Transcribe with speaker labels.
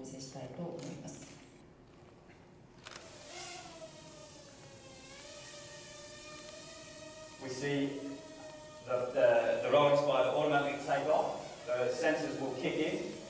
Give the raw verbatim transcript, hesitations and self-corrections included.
Speaker 1: 見せしたいと思います。
Speaker 2: We see that the, the rollings will automatically take off, the sensors will kick in,